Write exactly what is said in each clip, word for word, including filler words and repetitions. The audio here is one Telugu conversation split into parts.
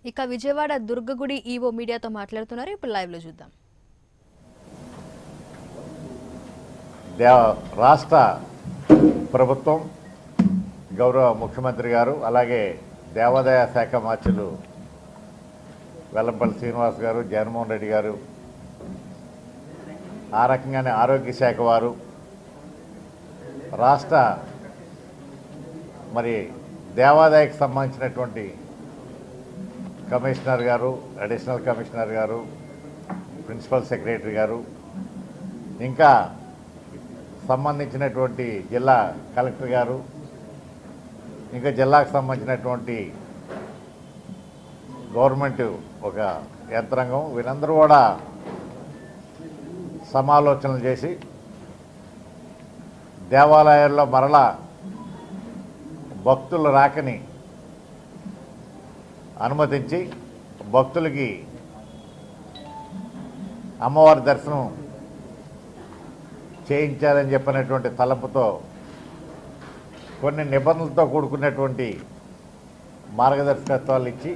ఇక విజయవాడ దుర్గగుడి ఈవో మీడియాతో మాట్లాడుతున్నారు. ఇప్పుడు లైవ్ లో చూద్దాం. దేవ రాష్ట్ర ప్రభుత్వం గౌరవ ముఖ్యమంత్రి గారు అలాగే దేవాదాయ శాఖ మార్చులు వెల్లంపల్లి శ్రీనివాస్ గారు, జగన్మోహన్ రెడ్డి గారు, ఆ రకంగానే ఆరోగ్య శాఖ వారు, రాష్ట్ర మరి దేవాదాయకు సంబంధించినటువంటి కమిషనర్ గారు, అడిషనల్ కమిషనర్ గారు, ప్రిన్సిపల్ సెక్రటరీ గారు, ఇంకా సంబంధించినటువంటి జిల్లా కలెక్టర్ గారు, ఇంకా జిల్లాకు సంబంధించినటువంటి గవర్నమెంట్ ఒక యంత్రాంగం, వీరందరూ కూడా సమాలోచనలు చేసి దేవాలయాల్లో మరలా భక్తుల రాకని అనుమతించి భక్తులకి అమ్మవారి దర్శనం చేయించాలని చెప్పినటువంటి తలంపుతో కొన్ని నిబంధనలతో కూడుకున్నటువంటి మార్గదర్శకత్వాలు ఇచ్చి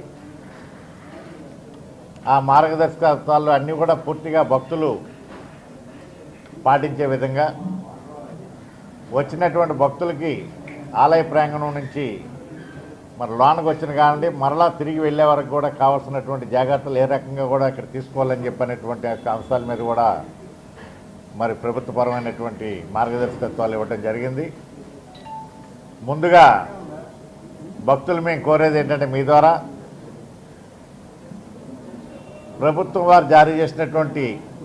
ఆ మార్గదర్శకత్వాలు అన్నీ కూడా పూర్తిగా భక్తులు పాటించే విధంగా వచ్చినటువంటి భక్తులకి ఆలయ ప్రాంగణం నుంచి మరి లోనకు వచ్చిన కానండి మరలా తిరిగి వెళ్ళే వరకు కూడా కావాల్సినటువంటి జాగ్రత్తలు ఏ రకంగా కూడా ఇక్కడ తీసుకోవాలని చెప్పినటువంటి అంశాల మీద కూడా మరి ప్రభుత్వపరమైనటువంటి మార్గదర్శకత్వాలు ఇవ్వడం జరిగింది. ముందుగా భక్తులు మేము కోరేది ఏంటంటే మీ ద్వారా ప్రభుత్వం వారు జారీ చేసినటువంటి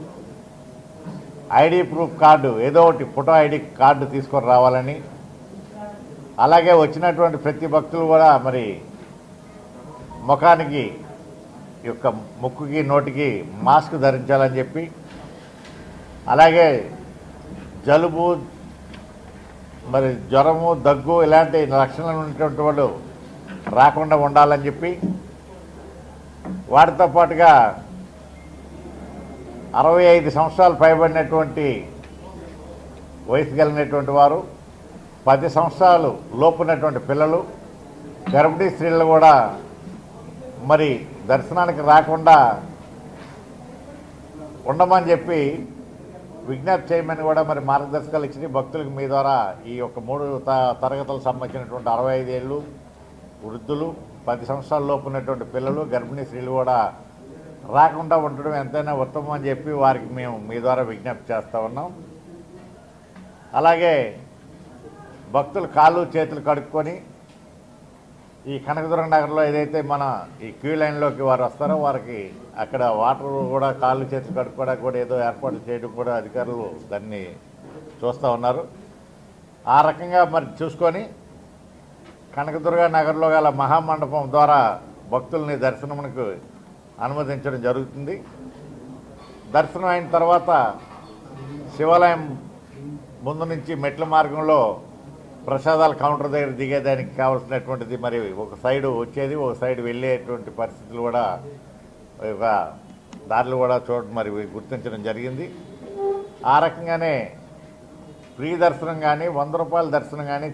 ఐడి ప్రూఫ్ కార్డు ఏదో ఒకటి ఫోటో ఐడి కార్డు తీసుకొని రావాలని, అలాగే వచ్చినటువంటి ప్రతి భక్తులు కూడా మరి ముఖానికి యొక్క ముక్కుకి నోటికి మాస్క్ ధరించాలని చెప్పి, అలాగే జలుబు మరి జ్వరము దగ్గు ఇలాంటి లక్షణాలు ఉన్నటువంటి వాళ్ళు రాకుండా ఉండాలని చెప్పి, వాటితో పాటుగా అరవై ఐదు సంవత్సరాలు పైబడినటువంటి వయసు కలిగినటువంటి వారు, పది సంవత్సరాలు లోపున్నటువంటి పిల్లలు, గర్భిణీ స్త్రీలు కూడా మరి దర్శనానికి రాకుండా ఉండమని చెప్పి విజ్ఞప్తి చేయమని కూడా మరి మార్గదర్శకాలు ఇచ్చి భక్తులకు మీ ద్వారా ఈ యొక్క మూడు తరగతులకు సంబంధించినటువంటి అరవై ఐదు ఏళ్ళు వృద్ధులు, పది సంవత్సరాల లోపు ఉన్నటువంటి పిల్లలు, గర్భిణీ స్త్రీలు కూడా రాకుండా ఉండడం ఎంతైనా ఉత్తమం అని చెప్పి వారికి మేము మీ ద్వారా విజ్ఞప్తి చేస్తూ ఉన్నాం. అలాగే భక్తులు కాళ్ళు చేతులు కడుక్కొని ఈ కనకదుర్గ నగర్లో ఏదైతే మన ఈ క్యూ లైన్లోకి వారు వస్తారో వారికి అక్కడ వాటర్ కూడా కాళ్ళు చేతులు కడుక్కోవడానికి కూడా ఏదో ఏర్పాట్లు చేయడం కూడా అధికారులు దాన్ని చూస్తూ ఉన్నారు. ఆ రకంగా మరి చూసుకొని కనకదుర్గ నగర్లో గల మహామండపం ద్వారా భక్తుల్ని దర్శనమునకు అనుమతించడం జరుగుతుంది. దర్శనం అయిన తర్వాత శివాలయం ముందు నుంచి మెట్ల మార్గంలో ప్రసాదాల కౌంటర్ దగ్గర దిగేదానికి కావాల్సినటువంటిది మరి ఒక సైడు వచ్చేది, ఒక సైడ్ వెళ్ళేటువంటి పరిస్థితులు కూడా ఒక దారులు కూడా చూడ మరి గుర్తించడం జరిగింది. ఆ రకంగానే ఫ్రీ దర్శనం కానీ వంద రూపాయల దర్శనం కానీ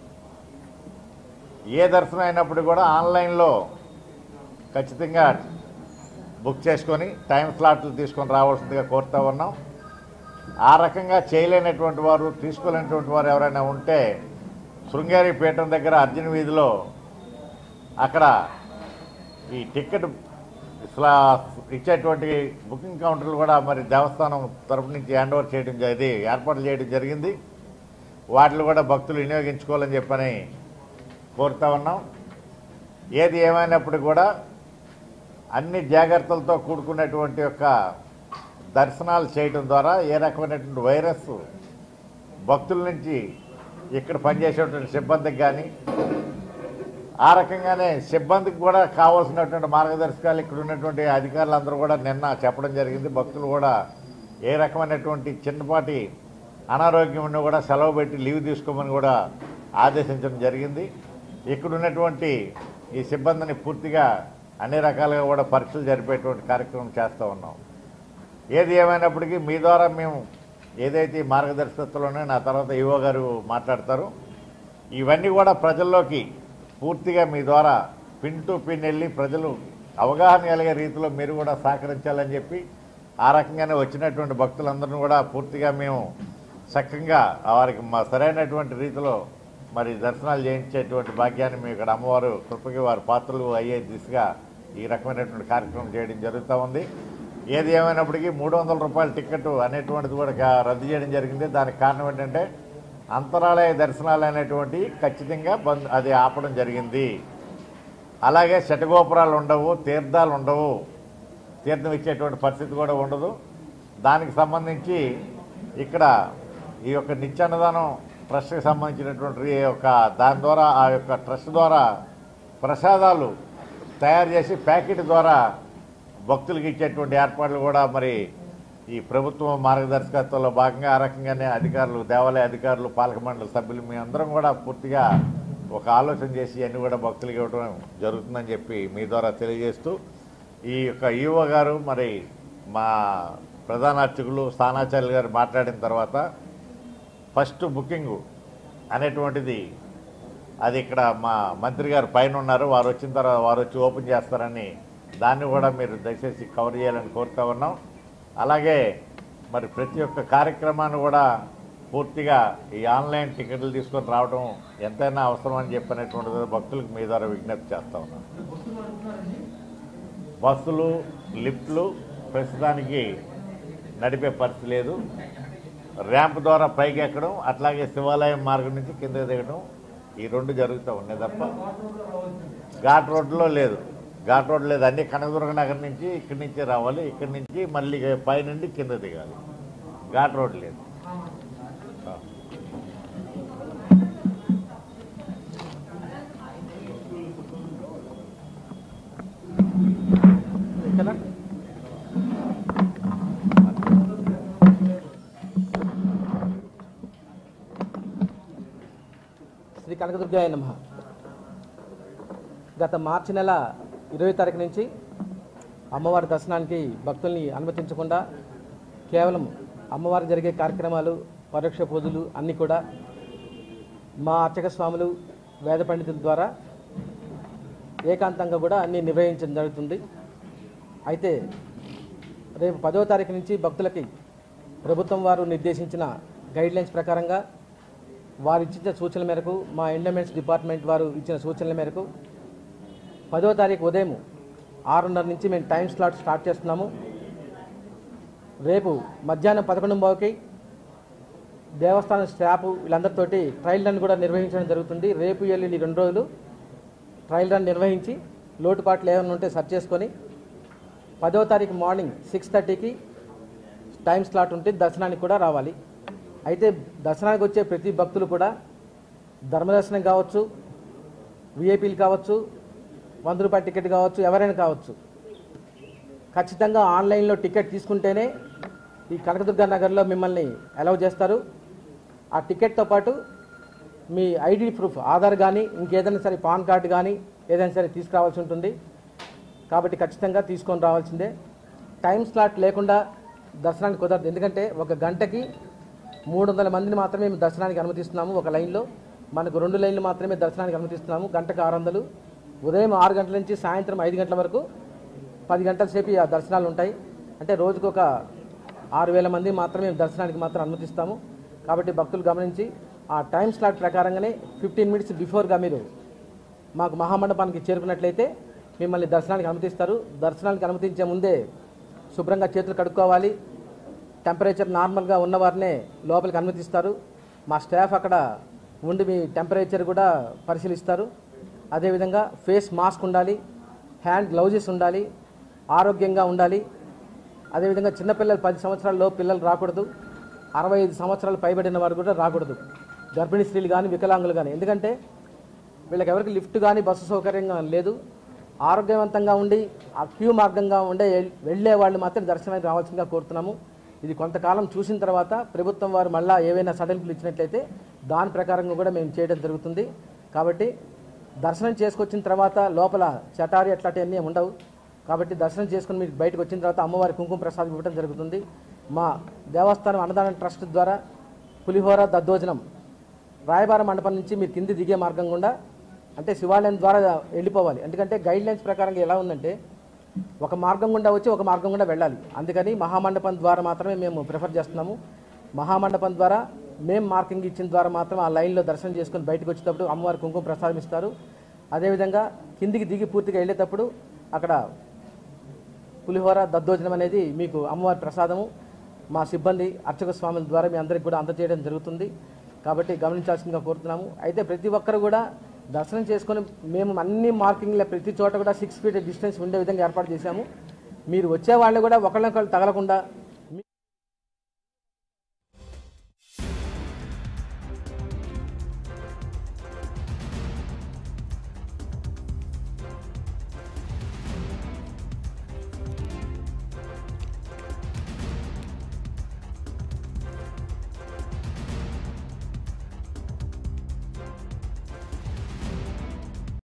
ఏ దర్శనం అయినప్పుడు కూడా ఆన్లైన్లో ఖచ్చితంగా బుక్ చేసుకొని టైం స్లాట్లు తీసుకొని రావాల్సిందిగా కోరుతూ ఉన్నాం. ఆ రకంగా చేయలేనటువంటి వారు, తీసుకోలేనటువంటి వారు ఎవరైనా ఉంటే శృంగేరి పీఠం దగ్గర అర్జున్ వీధిలో అక్కడ ఈ టికెట్ ఇచ్చేటువంటి బుకింగ్ కౌంటర్లు కూడా మరి దేవస్థానం తరపు నుంచి హ్యాండ్ ఓవర్ చేయడం ఇది ఏర్పాట్లు చేయడం జరిగింది. వాటిని కూడా భక్తులు వినియోగించుకోవాలని చెప్పని కోరుతూ ఉన్నాం. ఏది ఏమైనప్పుడు కూడా అన్ని జాగ్రత్తలతో కూడుకున్నటువంటి యొక్క దర్శనాలు చేయడం ద్వారా ఏ రకమైనటువంటి వైరస్ భక్తుల నుంచి ఇక్కడ పనిచేసేటువంటి సిబ్బందికి కానీ, ఆ రకంగానే సిబ్బందికి కూడా కావాల్సినటువంటి మార్గదర్శకాలు ఇక్కడ ఉన్నటువంటి అధికారులందరూ కూడా నిన్న చెప్పడం జరిగింది. భక్తులు కూడా ఏ రకమైనటువంటి చిన్నపాటి అనారోగ్యం ఉన్నా కూడా సెలవు పెట్టి లీవ్ తీసుకోమని కూడా ఆదేశించడం జరిగింది. ఇక్కడ ఉన్నటువంటి ఈ సిబ్బందిని పూర్తిగా అన్ని రకాలుగా కూడా పరీక్షలు జరిపేటువంటి కార్యక్రమం చేస్తూ ఉన్నాం. ఏది ఏమైనప్పటికీ మీ ద్వారా మేము ఏదైతే మార్గదర్శకత్వంలోనే నా తర్వాత ఈవో గారు మాట్లాడతారు, ఇవన్నీ కూడా ప్రజల్లోకి పూర్తిగా మీ ద్వారా పిన్ టు పిన్ వెళ్ళి ప్రజలు అవగాహన కలిగే రీతిలో మీరు కూడా సహకరించాలని చెప్పి ఆ రకంగానే వచ్చినటువంటి భక్తులందరినీ కూడా పూర్తిగా మేము చక్కగా వారికి మా సరైనటువంటి రీతిలో మరి దర్శనాలు చేయించేటువంటి భాగ్యాన్ని మేము ఇక్కడ అమ్మవారు కృపకి వారి పాత్రలు అయ్యే దిశగా ఈ రకమైనటువంటి కార్యక్రమం చేయడం జరుగుతూ ఉంది. ఏది ఏమైనప్పటికీ మూడు వందల రూపాయల టికెట్ అనేటువంటిది కూడా రద్దు చేయడం జరిగింది. దానికి కారణం ఏంటంటే అంతరాలయ దర్శనాలు అనేటువంటి ఖచ్చితంగా బంద్ అది ఆపడం జరిగింది. అలాగే శటగోపురాలు ఉండవు, తీర్థాలు ఉండవు, తీర్థం ఇచ్చేటువంటి పరిస్థితి కూడా ఉండదు. దానికి సంబంధించి ఇక్కడ ఈ యొక్క నిత్యాన్నదానం ట్రస్ట్కి సంబంధించినటువంటి యొక్క దాని ద్వారా ఆ యొక్క ట్రస్ట్ ద్వారా ప్రసాదాలు తయారు చేసి ప్యాకెట్ ద్వారా భక్తులకు ఇచ్చేటువంటి ఏర్పాట్లు కూడా మరి ఈ ప్రభుత్వం మార్గదర్శకత్వంలో భాగంగా ఆ రకంగానే అధికారులు, దేవాలయ అధికారులు, పాలక మండలి సభ్యులు మీ అందరం కూడా పూర్తిగా ఒక ఆలోచన చేసి అన్నీ కూడా భక్తులకు ఇవ్వడం జరుగుతుందని చెప్పి మీ ద్వారా తెలియజేస్తూ ఈ యొక్క ఈవో గారు మరి మా ప్రధాన అర్చకులు స్థానాచార్యులు గారు మాట్లాడిన తర్వాత ఫస్ట్ బుకింగ్ అనేటువంటిది అది ఇక్కడ మా మంత్రి గారు పైన ఉన్నారు, వారు వచ్చిన తర్వాత వారు వచ్చి ఓపెన్ చేస్తారని దాన్ని కూడా మీరు దయచేసి కవర్ చేయాలని కోరుతా ఉన్నాం. అలాగే మరి ప్రతి ఒక్క కార్యక్రమాన్ని కూడా పూర్తిగా ఈ ఆన్లైన్ టికెట్లు తీసుకొని రావడం ఎంతైనా అవసరం అని చెప్పినటువంటిది భక్తులకు మీ ద్వారా విజ్ఞప్తి చేస్తూ ఉన్నాం. బస్సులు, లిఫ్ట్లు ప్రస్తుతానికి నడిపే పరిస్థితి లేదు. ర్యాంప్ ద్వారా పైకి ఎక్కడం, అట్లాగే శివాలయం మార్గం నుంచి కింద దిగడం ఈ రెండు జరుగుతూ ఉన్నాయి తప్ప ఘాట్ రోడ్లో లేదు. ఘాట్ రోడ్ లేదు. అన్ని కనకదుర్గ నగర్ నుంచి ఇక్కడి నుంచి రావాలి, ఇక్కడి నుంచి మళ్ళీ పైనుండి కింద దిగాలి. ఘాట్ రోడ్ లేదు. శ్రీ కనకదుర్గాయ నమః. గత మార్చి నెల ఇరవై తారీఖు నుంచి అమ్మవారి దర్శనానికి భక్తుల్ని అనుమతించకుండా కేవలం అమ్మవారి జరిగే కార్యక్రమాలు, పరోక్ష పూజలు అన్నీ కూడా మా అర్చక స్వాములు, వేద పండితుల ద్వారా ఏకాంతంగా కూడా అన్నీ నిర్వహించడం జరుగుతుంది. అయితే రేపు పదవ తారీఖు నుంచి భక్తులకి ప్రభుత్వం వారు నిర్దేశించిన గైడ్లైన్స్ ప్రకారంగా వారు ఇచ్చిన సూచనల మేరకు, మా ఎండోమెంట్స్ డిపార్ట్మెంట్ వారు ఇచ్చిన సూచనల మేరకు పదవ తారీఖు ఉదయం ఆరున్నర నుంచి మేము టైం స్లాట్ స్టార్ట్ చేస్తున్నాము. రేపు మధ్యాహ్నం పదకొండు బావుకి దేవస్థానం స్టాఫ్ వీళ్ళందరితోటి ట్రయల్ రన్ కూడా నిర్వహించడం జరుగుతుంది. రేపు ఎల్లుండి రెండు రోజులు ట్రయల్ రన్ నిర్వహించి లోటుపాట్లు ఏమైనా ఉంటే సర్చ్ చేసుకొని పదవ తారీఖు మార్నింగ్ సిక్స్ థర్టీకి టైం స్లాట్ ఉంటే దర్శనానికి కూడా రావాలి. అయితే దర్శనానికి వచ్చే ప్రతి భక్తులు కూడా ధర్మదర్శనం కావచ్చు, విఐపీలు కావచ్చు, వంద రూపాయల టికెట్ కావచ్చు, ఎవరైనా కావచ్చు, ఖచ్చితంగా ఆన్లైన్లో టికెట్ తీసుకుంటేనే ఈ కనకదుర్గ నగర్లో మిమ్మల్ని అలౌ చేస్తారు. ఆ టికెట్తో పాటు మీ ఐడి ప్రూఫ్, ఆధార్ కానీ ఇంకేదైనా సరే పాన్ కార్డు కానీ ఏదైనా సరే తీసుకురావాల్సి ఉంటుంది. కాబట్టి ఖచ్చితంగా తీసుకొని రావాల్సిందే. టైం స్లాట్ లేకుండా దర్శనానికి కుదరదు. ఎందుకంటే ఒక గంటకి మూడు వందల మందిని మాత్రమే మేము దర్శనానికి అనుమతిస్తున్నాము. ఒక లైన్లో మనకు రెండు లైన్లు మాత్రమే దర్శనానికి అనుమతిస్తున్నాము. గంటకు ఆరు వందలు. ఉదయం ఆరు గంటల నుంచి సాయంత్రం ఐదు గంటల వరకు పది గంటల సేపు ఆ దర్శనాలు ఉంటాయి. అంటే రోజుకు ఒక ఆరు వేల మంది మాత్రమే దర్శనానికి మాత్రం అనుమతిస్తాము. కాబట్టి భక్తులు గమనించి ఆ టైం స్లాట్ ప్రకారంగానే ఫిఫ్టీన్ మినిట్స్ బిఫోర్గా మీరు మాకు మహామండపానికి చేరుకున్నట్లయితే మిమ్మల్ని దర్శనానికి అనుమతిస్తారు. దర్శనానికి అనుమతించే ముందే శుభ్రంగా చేతులు కడుక్కోవాలి. టెంపరేచర్ నార్మల్గా ఉన్నవారినే లోపలికి అనుమతిస్తారు. మా స్టాఫ్ అక్కడ ఉండి మీ టెంపరేచర్ కూడా పరిశీలిస్తారు. అదేవిధంగా ఫేస్ మాస్క్ ఉండాలి, హ్యాండ్ గ్లౌజెస్ ఉండాలి, ఆరోగ్యంగా ఉండాలి. అదేవిధంగా చిన్నపిల్లలు పది సంవత్సరాల్లో పిల్లలు రాకూడదు, అరవై ఐదు సంవత్సరాలు పైబడిన వారు కూడా రాకూడదు, గర్భిణీ స్త్రీలు కానీ వికలాంగులు కానీ. ఎందుకంటే వీళ్ళకి ఎవరికి లిఫ్ట్ కానీ బస్సు సౌకర్యంగా లేదు. ఆరోగ్యవంతంగా ఉండి ఆ క్యూ మార్గంగా ఉండే వెళ్ళే వాళ్ళు మాత్రం దర్శనానికి రావాల్సిందిగా కోరుతున్నాము. ఇది కొంతకాలం చూసిన తర్వాత ప్రభుత్వం వారు మళ్ళీ ఏవైనా సడలింపులు ఇచ్చినట్లయితే దాని ప్రకారంగా కూడా మేము చేయడం జరుగుతుంది. కాబట్టి దర్శనం చేసుకొచ్చిన తర్వాత లోపల చటారి అట్లాంటివన్నీ ఉండవు. కాబట్టి దర్శనం చేసుకుని మీరు బయటకు వచ్చిన తర్వాత అమ్మవారి కుంకుమ ప్రసాదం ఇవ్వడం జరుగుతుంది. మా దేవస్థానం అన్నదాన ట్రస్ట్ ద్వారా పులిహోర, దద్దోజనం రాయబార మండపం నుంచి మీరు కింది దిగే మార్గం గుండా, అంటే శివాలయం ద్వారా వెళ్ళిపోవాలి. ఎందుకంటే గైడ్ లైన్స్ ప్రకారంగా ఎలా ఉందంటే ఒక మార్గం గుండా వచ్చి ఒక మార్గం గుండా వెళ్ళాలి. అందుకని మహామండపం ద్వారా మాత్రమే మేము ప్రిఫర్ చేస్తున్నాము. మహామండపం ద్వారా మేము మార్కింగ్ ఇచ్చిన ద్వారా మాత్రం ఆ లైన్లో దర్శనం చేసుకుని బయటకు వచ్చేటప్పుడు అమ్మవారి కుంకుమ ప్రసాదం ఇస్తారు. అదేవిధంగా కిందికి దిగి పూర్తిగా వెళ్ళేటప్పుడు అక్కడ పులిహోర దద్దోజనం అనేది మీకు అమ్మవారి ప్రసాదము మా సిబ్బంది అర్చక స్వాముల ద్వారా మీ అందరికి కూడా అందజేయడం జరుగుతుంది. కాబట్టి గమనించాల్సిందిగా కోరుతున్నాము. అయితే ప్రతి ఒక్కరు కూడా దర్శనం చేసుకొని మేము అన్ని మార్కింగ్ల ప్రతి చోట కూడా సిక్స్ ఫీట్ డిస్టెన్స్ ఉండే విధంగా ఏర్పాటు చేశాము. మీరు వచ్చే వాళ్ళు కూడా ఒకళ్ళొకళ్ళు తగలకుండా